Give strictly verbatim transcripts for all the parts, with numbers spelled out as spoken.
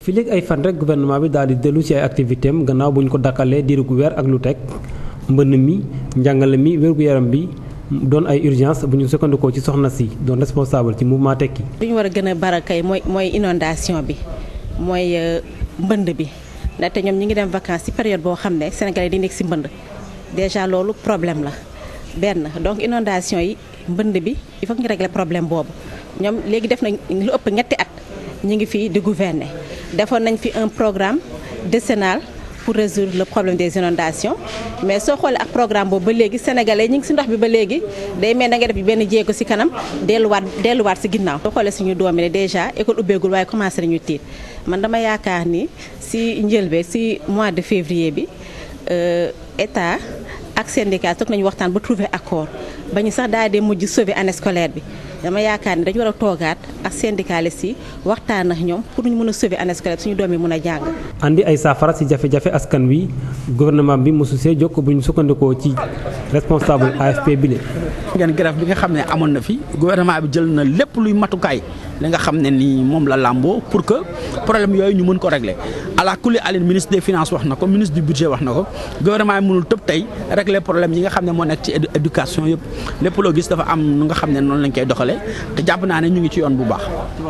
fii léegi ay fan rek gouvernement bi daal di dellu ci ay activité am gannaaw bu ñu ko dakkalee diiru gu weer ak lu teg mbënn mi njàngale mi wér-gu-yaram bi doon ay urgence bu ñu sukkandikoo ci soxna si doon responsable ci mouvement Tekki. li ñu war a gën a barakay mooy mooy inondation bi mooy mbënd bi ndaxte ñoom ñi ngi dem vacances ci période boo xam ne Sénégalais di nekk ci mbënd déjà loolu problème la benn donc inondation yi mbënd bi il faut que ñu régler problème boobu ñoom léegi def nañ lu ëpp ñetti at ñi ngi fii di gouverner defoon nañ fi un programme décennal pour résoudre le problème des inondations mais soo xoolee ak programme boobu ba léegi sénégalais ñi ngi ci ndox bi ba léegi day mel da nga def benn jéego ci kanam delluwaat delluwaat ci ginnaaw. soo xoolee suñu doom yi ne déjà école ubbeegul waaye commencé nañu tiit man dama yaakaar ni ci njëlbeen ci mois de février bi état ak syndicat toog nañu waxtaan ba trouver accord ba ñu sax daal di mujj sauver année scolaire bi. dama yaakaar ni dañu war a toogaat ak syndicalistes yi waxtaan ak ñoom pour ñu mën a sauver année scolaire suñu doom yi mën a jàng. andi ay saafara ci jafe-jafe askan wi gouvernement bi mosu see jokk bu ñu sukkandikoo ci responsable A F P bi le. ngeen grève bi nga xam ne amoon na fi gouvernement bi jël na lépp luy matukaay li nga xam ne nii moom la làmboo pour que problème yooyu ñu mën ko régler ala kulli alin ministre des finances wax na ko ministre du budget wax na ko gouvernement bi mënul tëb tey régler problème yi nga xam ne moo nekk ci éducation yëpp lépp loo gis dafa am nu nga xam ne noonu lañ koy doxalee te jàpp naa ne ñu ngi ci yoon bu baax.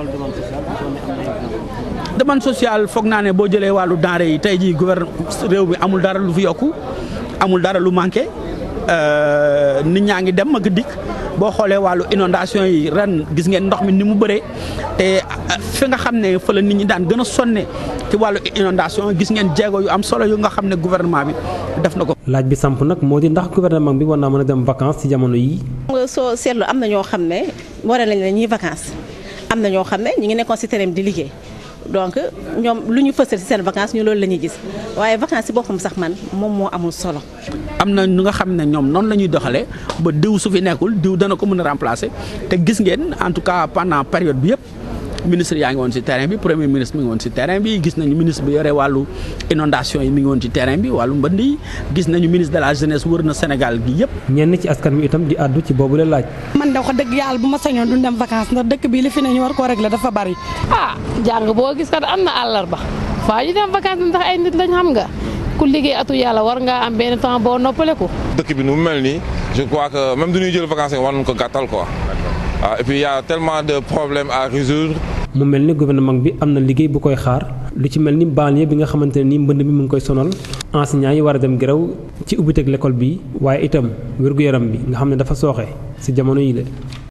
demande sociale foog naa ne boo jëlee wàllu denrée yi tey jii gouvernement réew mi amul dara lu fi yokku amul dara lu manqué nit ñaa ngi dem ak dikk boo xoolee wàllu inondation yi ren gis ngeen ndox mi ni mu bëree te fi nga xam ne fa la nit ñi daan gën a sonne ci wàllu inondation gis ngeen jéego yu am solo yu nga xam ne gouvernement bi def na ko. laaj bi samp nag moo di ndax gouvernement bi war naa mën a dem vacances ci jamono yi soo seetlu am na ñoo xam ne war nañ la ñuy vacances am na ñoo xam ne ñu ngi nekkoon ci terrain di liggéey donc ñoom lu ñu fësal ci seen vacances ñu loolu la ñuy gis waaye vacances ci boppam sax man moom moo amul solo. am na ñu nga xam ne ñoom noonu la ñuy doxalee ba diw su fi nekkul diw dana ko mën a remplacer te gis ngeen en tout cas pendant période bi yëpp ministre yaa ngi woon ci terrain bi premier ministre mi ngi woon ci terrain bi gis nañu ministre bi yore wàllu inondation yi mi ngi woon ci terrain bi wàllu mbënd yi gis nañu ministre de la jeunesse wër na Sénégal gi yëpp. ñenn ci askan wi itam di àddu ci boobu la laaj. man de wax dëgg yàlla bu ma sañoon duñ dem vacances ndax dëkk bi li fi ne ñu war koo régler dafa bari. ah jàng boo gis kat am na àllarba faa ñu dem vacances ndax ay nit lañ xam nga ku liggéey atu yàlla war ngaa am benn temps boo noppale ko. dëkk bi nu mu mel nii je crois que même du ñuy jël vacances war nañu ko gàttal quoi waaw et puis il y a tellement de problèmes à résoudre. mu mel ni gouvernement bi am na liggéey bu koy xaar lu ci mel ni banlieue bi nga xamante ne ni mbënd mi mu ngi koy sonal enseignants yi war a dem grève ci ubbiteeg l'école bi waaye itam wér-gu-yaram bi nga xam ne dafa sooxe ci jamono yi la.